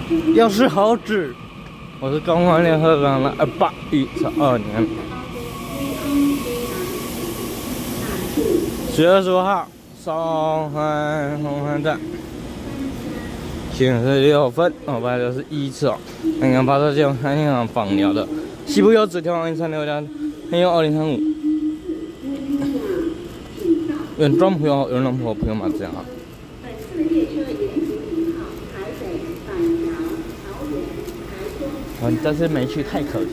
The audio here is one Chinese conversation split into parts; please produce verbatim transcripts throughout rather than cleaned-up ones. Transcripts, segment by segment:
要是好纸，我是中华联合港的二八一十二年十月二十五号，上海红磡站，显示六分，二百六十一次哦。刚刚发射这种太平洋访鸟的西部优质天王一三六加，还有二零三五。远端朋友、远龙朋友朋友们这样啊。 我这次没去，太可惜。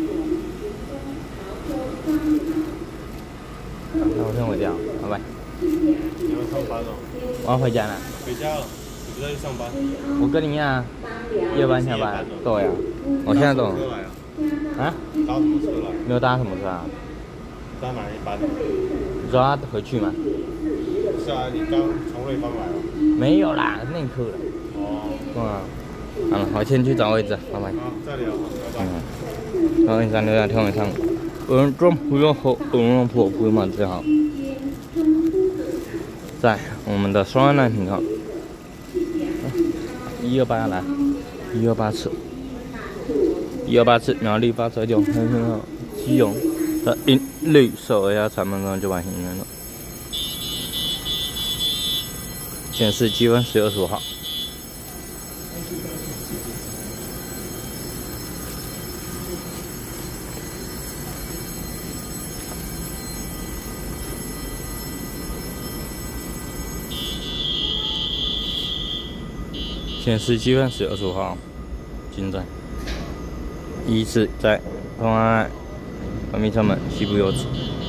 那我先回家，拜拜。 你要上班哦？ 我要回家了。 回家了？你不在去上班？ 我跟你一样，夜班下班。对呀、啊，我现在懂。啊？ 搭什么车来？ 没有搭什么车啊？ 搭哪一班？ 你说他回去吗？ 是啊，你刚从瑞芳来了。 没有啦，内科了。 哦。 对啊。好了，我先去找位置，拜拜。 好，再聊，拜拜。 嗯，然后一三六两天晚上，嗯，中不用和嗯婆不用嘛最好。在我们的双安南停靠，一二八要来，一二八次，一二八次苗栗八车九，很很好，基隆的银绿色要三分钟就完成了。显示积分十月二十五号。 显示积分十月二十五号，进站，依次在东安、环密城门、西部优质。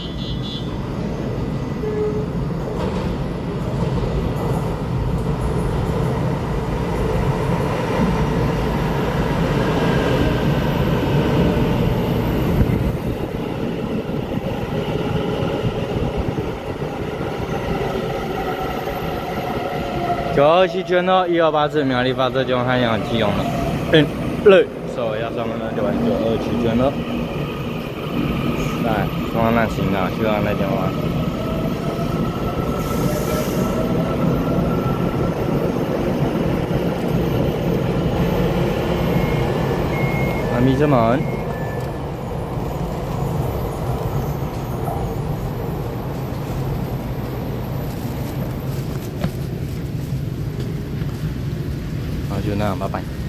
九二七圈到一二八次苗栗发射就汉阳基隆了，嗯，累，所以要上面呢就玩九二七圈了。来，双南行啊，希望那电话。环密城门。 就那样，拜拜。